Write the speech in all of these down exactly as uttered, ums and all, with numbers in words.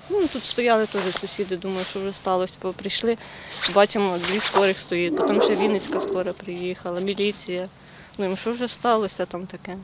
Ну, тут стояли теж сусіди, думаю, що вже сталося, бо прийшли, бачимо, дві скорих стоїть, потім ще Вінницька скора приїхала, міліція. Думаю, що вже сталося там таке.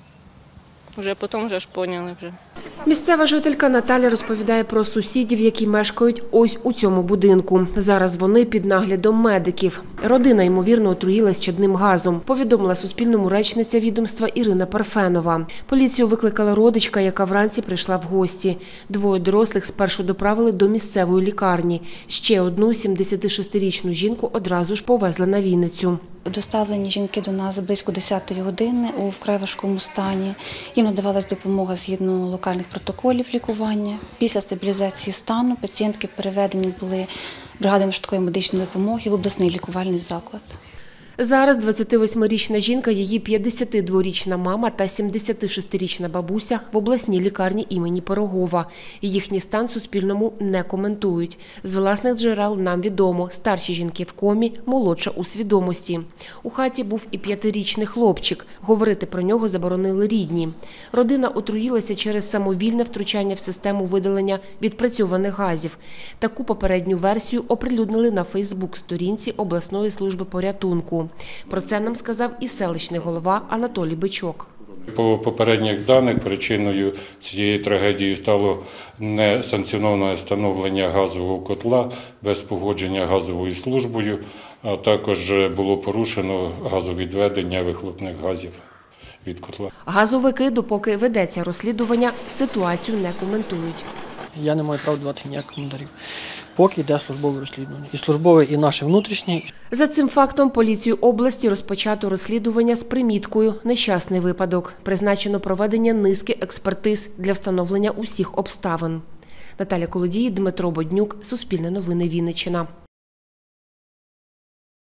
Вже потім вже ж поняли вже. Місцева жителька Наталя розповідає про сусідів, які мешкають ось у цьому будинку. Зараз вони під наглядом медиків. Родина, ймовірно, отруїлась чадним газом, повідомила Суспільному речниця відомства Ірина Парфенова. Поліцію викликала родичка, яка вранці прийшла в гості. Двоє дорослих спершу доправили до місцевої лікарні. Ще одну сімдесятишестирічну жінку одразу ж повезли на Вінницю. Доставлені жінки до нас близько десятої години у вкрай важкому стані. Їм надавалась допомога згідно локальних протоколів лікування. Після стабілізації стану пацієнтки переведені були бригадами швидкої медичної допомоги в обласний лікувальний заклад. Зараз двадцятивосьмирічна жінка, її п'ятдесятидворічна мама та сімдесятишестирічна бабуся в обласній лікарні імені Пирогова. Їхній стан Суспільному не коментують. З власних джерел нам відомо – старші жінки в комі, молодша у свідомості. У хаті був і п'ятирічний хлопчик. Говорити про нього заборонили рідні. Родина отруїлася через самовільне втручання в систему видалення відпрацьованих газів. Таку попередню версію оприлюднили на Фейсбук-сторінці обласної служби порятунку. Про це нам сказав і селищний голова Анатолій Бичок. По попередніх даних причиною цієї трагедії стало несанкціоноване встановлення газового котла без погодження газовою службою, а також було порушено газовідведення вихлопних газів від котла. Газовики, допоки ведеться розслідування, ситуацію не коментують. Я не маю права давати ніяких коментарів, поки йде службове розслідування. І службове, і наше внутрішнє. За цим фактом поліцією області розпочато розслідування з приміткою «Нещасний випадок». Призначено проведення низки експертиз для встановлення усіх обставин. Наталя Колодій, Дмитро Боднюк, Суспільне новини, Вінниччина.